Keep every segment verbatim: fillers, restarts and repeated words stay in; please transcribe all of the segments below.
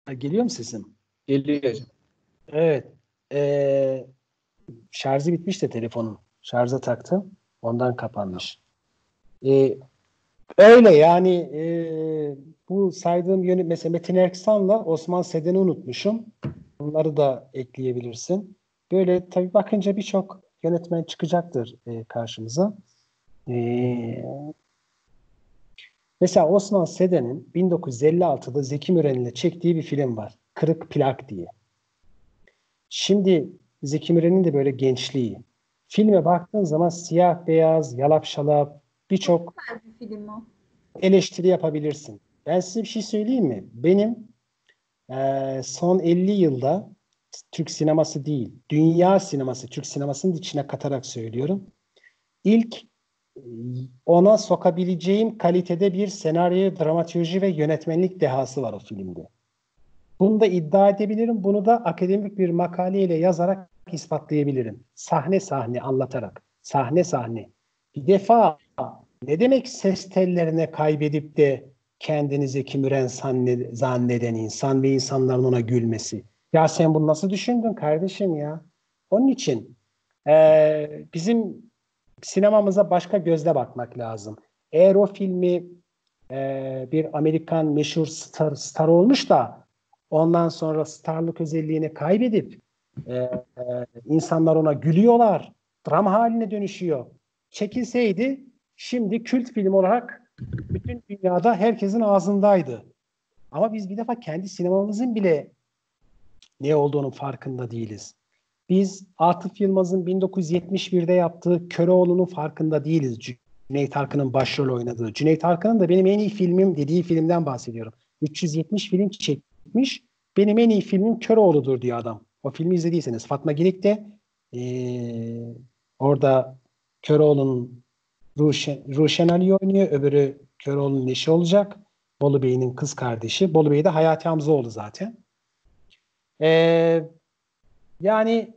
Ha, geliyor mu sesim? Geliyor hocam. Evet. Ee, şarjı bitmiş de telefonun. Şarja taktım. Ondan kapanmış. Ee, öyle yani e, bu saydığım yönü mesela Metin Erksan'la Osman Seden'i unutmuşum. Bunları da ekleyebilirsin. Böyle tabii bakınca birçok yönetmen çıkacaktır e, karşımıza. Ee, mesela Osman Seden'in bin dokuz yüz elli altıda Zeki Müren'le çektiği bir film var. Kırık Plak diye. Şimdi Zeki Müren'in de böyle gençliği. Filme baktığın zaman siyah beyaz, yalap şalap birçok Güzel bir film o. eleştiri yapabilirsin. Ben size bir şey söyleyeyim mi? Benim eee, son elli yılda Türk sineması değil, dünya sineması, Türk sinemasının içine katarak söylüyorum. İlk e, ona sokabileceğim kalitede bir senaryo, dramaturji ve yönetmenlik dehası var o filmde. Bunu da iddia edebilirim. Bunu da akademik bir makaleyle yazarak ispatlayabilirim. Sahne sahne anlatarak. Sahne sahne. Bir defa ne demek ses tellerine kaybedip de kendini Zeki Müren zanne- zanneden insan ve insanların ona gülmesi. Ya sen bunu nasıl düşündün kardeşim ya? Onun için eee, bizim sinemamıza başka gözle bakmak lazım. Eğer o filmi eee, bir Amerikan meşhur star, star olmuş da ondan sonra starlık özelliğini kaybedip e, e, insanlar ona gülüyorlar. Drama haline dönüşüyor. Çekilseydi şimdi kült film olarak bütün dünyada herkesin ağzındaydı. Ama biz bir defa kendi sinemamızın bile ne olduğunun farkında değiliz. Biz Atıf Yılmaz'ın bin dokuz yüz yetmiş birde yaptığı Köroğlu'nun farkında değiliz. Cüneyt Arkın'ın başrol oynadığı. Cüneyt Arkın'ın da benim en iyi filmim dediği filmden bahsediyorum. üç yüz yetmiş film çekmiş. Benim en iyi filmim Köroğlu'dur diyor adam. O filmi izlediyseniz. Fatma Girik de ee, orada Köroğlu'nun Ruşen, Ruşen Ali oynuyor. Öbürü Köroğlu'nun eşi olacak. Bolu Bey'in kız kardeşi. Bolu Bey de Hayati Hamzoğlu zaten. Eee yani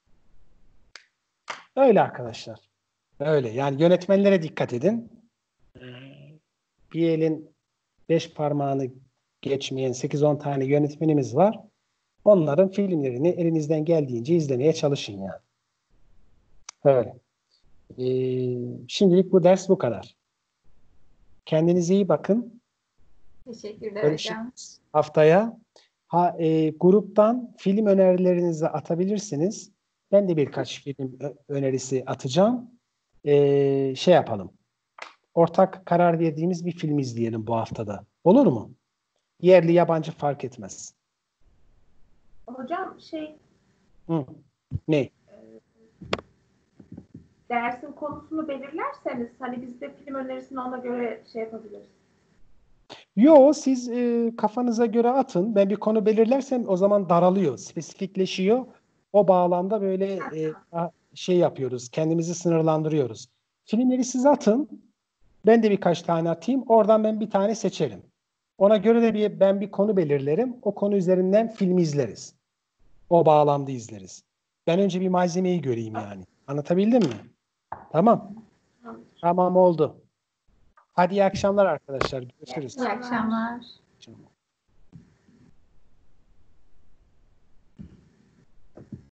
öyle arkadaşlar. Öyle. Yani yönetmenlere dikkat edin. Ee, Bir elin beş parmağını geçmeyen sekiz on tane yönetmenimiz var. Onların filmlerini elinizden geldiğince izlemeye çalışın yani. Öyle. Ee, şimdilik bu ders bu kadar. Kendinize iyi bakın. Teşekkürler Görüşürüz hocam. haftaya. Ha, e, gruptan film önerilerinizi atabilirsiniz. Ben de birkaç film ö- önerisi atacağım. Ee, şey yapalım. Ortak karar verdiğimiz bir film izleyelim bu haftada. Olur mu? Yerli yabancı fark etmez. Hocam şey Hı. Ne? dersin konusunu belirlerseniz hani biz de film önerisini ona göre şey yapabiliriz. Yo siz e, kafanıza göre atın. Ben bir konu belirlersem o zaman daralıyor, spesifikleşiyor. O bağlamda böyle e, a- şey yapıyoruz, kendimizi sınırlandırıyoruz. Filmleri siz atın. Ben de birkaç tane atayım. Oradan ben bir tane seçerim. Ona göre de bir, ben bir konu belirlerim. O konu üzerinden filmi izleriz. O bağlamda izleriz. Ben önce bir malzemeyi göreyim yani. Anlatabildim mi? Tamam. Tamam oldu. Hadi iyi akşamlar arkadaşlar. Görüşürüz. İyi akşamlar. Tamam.